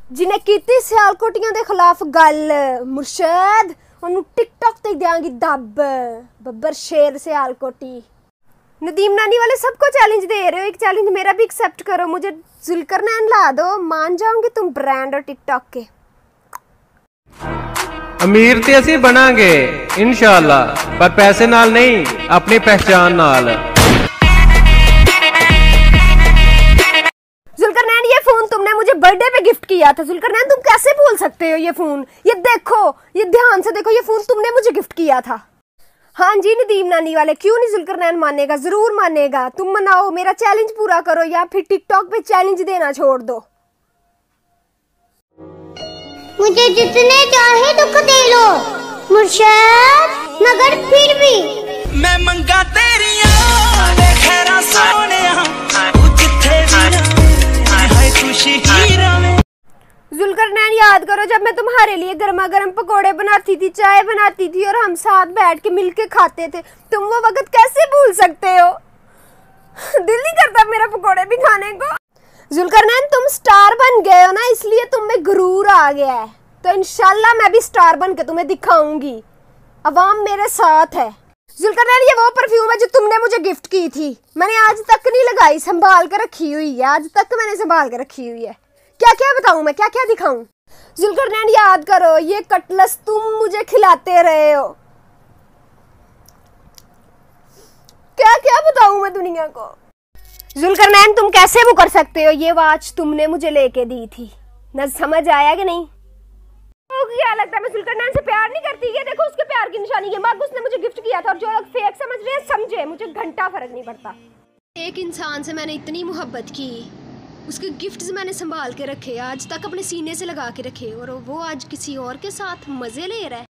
जिन्हें कीती सियालकोटियां दे खिलाफ गल मुर्शद उन्हें टिकटॉक ते देंगी दब। बब्बर शेर सियालकोटी। नदीम नानी वाले सबको चैलेंज दे रहे हो, एक चैलेंज मेरा भी एक्सेप्ट करो, मुझे जुल्करनैन ला दो, मान जाओगे तुम ब्रांड और टिकटॉक के। अमीर ते असी बनांगे इंशाअल्लाह, पर पैसे नाल नहीं, अपनी पहचान नाल। जुल्करनैन ये फोन तुमने मुझे बर्थडे पे गिफ्ट किया था। जुल्करनैन तुम कैसे भूल सकते हो ये फोन? ये देखो, ये ध्यान से देखो, ये फोन तुमने मुझे गिफ्ट किया था। हाँ जी नदीम नानी वाले, क्यों नहीं जुल्करनैन मानेगा? जरूर मानेगा। तुम मनाओ, मेरा चैलेंज पूरा करो या फिर टिकटॉक पे चैलेंज देना छोड़ दो। मुझे जितने चाहे दुख दे लो मुर्शद, मगर फिर भी मैं मंगा तेरिया खैरा सोनिया, तू जिथे भी हाय खुशी ही रवे। जुल्करनैन याद करो जब मैं तुम्हारे लिए गर्मा गर्म पकोड़े बनाती थी, चाय बनाती थी और हम साथ बैठ के मिलके खाते थे। तुम वो वक्त कैसे भूल सकते हो? दिल नहीं करता मेरा पकोड़े भी खाने को। जुल्करनैन तुम स्टार बन गए हो ना, इसलिए तुम में गुरूर आ गया है। तो इंशाल्लाह मैं भी स्टार बन के तुम्हें दिखाऊंगी। अवाम मेरे साथ है। जुल्करनैन ये वो परफ्यूम है जो तुमने मुझे गिफ्ट की थी, मैंने आज तक नहीं लगाई, संभाल कर रखी हुई है। आज तक मैंने संभाल कर रखी हुई है। क्या क्या बताऊं मैं, क्या क्या दिखाऊं? जुल्करनैन याद करो, ये कटलस तुम मुझे खिलाते रहे हो। क्या क्या बताऊं मैं दुनिया को? जुल्करनैन तुम कैसे वो कर सकते हो? ये वॉच तुमने मुझे लेके दी थी, न समझ आया कि नहीं? तो क्या लगता है मैं जुल्करनैन से प्यार नहीं करती? ये देखो उसके प्यार की निशानी, ये मग उसने मुझे गिफ्ट किया था। और जो लोग फेक समझ रहे हैं समझे, मुझे घंटा फर्क नहीं पड़ता। एक इंसान से मैंने इतनी मोहब्बत की, उसके गिफ्ट्स मैंने संभाल के रखे, आज तक अपने सीने से लगा के रखे, और वो आज किसी और के साथ मजे ले रहा है।